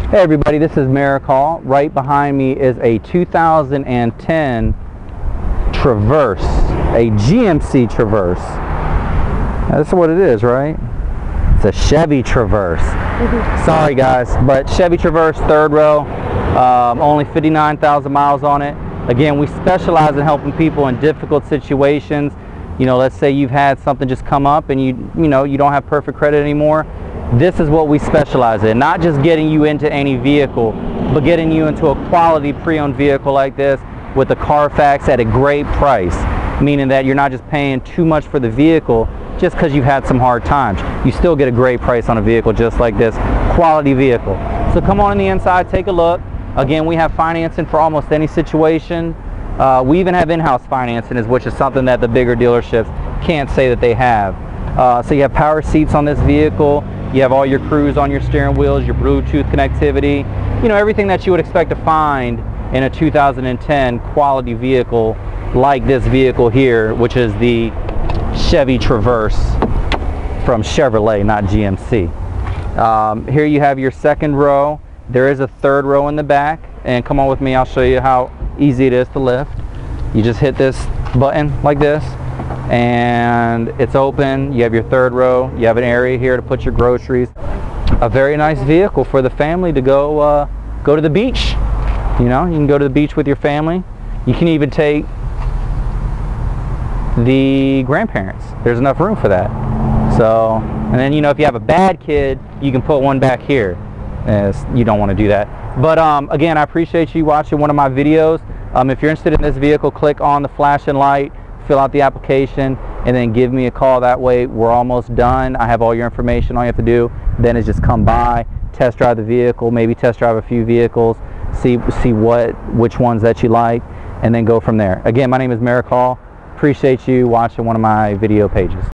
Hey everybody, this is Merrick Hall. Right behind me is a 2010 Traverse, a GMC Traverse. That's what it is, right? It's a Chevy Traverse. Sorry guys, but Chevy Traverse, third row, only 59,000 miles on it. Again, we specialize in helping people in difficult situations. You know, let's say you've had something just come up and you don't have perfect credit anymore. This is what we specialize in, not just getting you into any vehicle, but getting you into a quality pre-owned vehicle like this with a Carfax at a great price, meaning that you're not just paying too much for the vehicle just because you've had some hard times. You still get a great price on a vehicle just like this, quality vehicle. So come on in the inside, take a look. Again, we have financing for almost any situation. We even have in-house financing, which is something that the bigger dealerships can't say that they have. So you have power seats on this vehicle. You have all your cruise on your steering wheels, your Bluetooth connectivity, everything that you would expect to find in a 2010 quality vehicle like this vehicle here, which is the Chevy Traverse from Chevrolet, not GMC. Here you have your second row. There is a third row in the back, and come on with me, I'll show you how easy it is to lift. You just hit this button like this, and it's open. You have your third row. You have an area here to put your groceries. A very nice vehicle for the family to go to the beach. You can go to the beach with your family. You can even take the grandparents. There's enough room for that. So, and then if you have a bad kid, you can put one back here. You don't want to do that. But again, I appreciate you watching one of my videos. If you're interested in this vehicle, click on the flashing light, fill out the application, and then give me a call. That way we're almost done. I have all your information. All you have to do then is just come by, test drive the vehicle, maybe test drive a few vehicles, see which ones that you like, and then go from there. Again, my name is Merrick Hall. Appreciate you watching one of my video pages.